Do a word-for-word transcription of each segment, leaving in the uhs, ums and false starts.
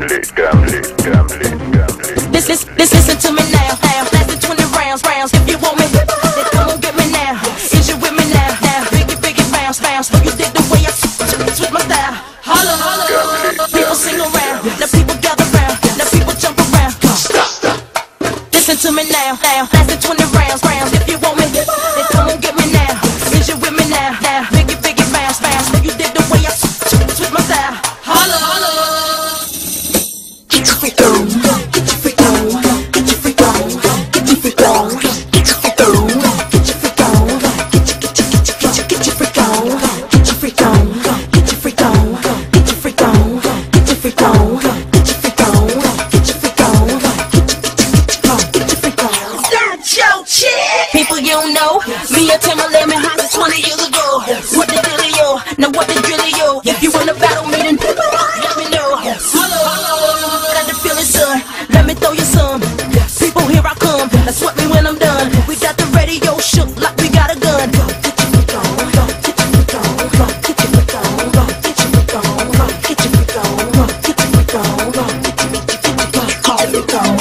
Gamblit, gamblit, gamblit, gamblit. This, this, this, listen to me now, now. Lasting twenty rounds, rounds. If you want me, then come on get me now. Is you with me now, now? Biggie, biggie, bounce, bounce. You dig the way I switch my style. Holla, holla. People sing around, now people gather round, now people jump around. Listen to me now, now. Lasting twenty rounds, rounds. If you want me, then come on get me now. Is you with me now, now? Biggie, biggie, bounce, bounce. You dig the way I switch my style. Holla, holla. Get your freak on, get your freak on, get your freak on, get your freak on, get your freak on, get your freak on, get your get your get your get your freak on, get your freak on, get your freak on, get your freak on, get your freak on, get your freak on, get your freak on, get your freak on. That's your chick. People you don't know, me and Timberland been hot since twenty years ago. What the dealio? Now what the drillio? If you wanna battle me, then let me know. Got the feeling, son. Let me throw you some. People, here I come. Now sweat me when I'm done. We got the radio shook like we got a gun. Get your freak on, get your freak on, get your freak on, get your freak on, get your freak on, get your freak on, get your freak on,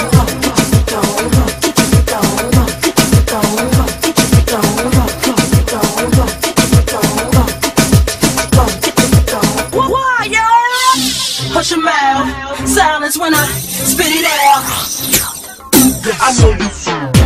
hush your mouth, silence when I spit it out. I know you.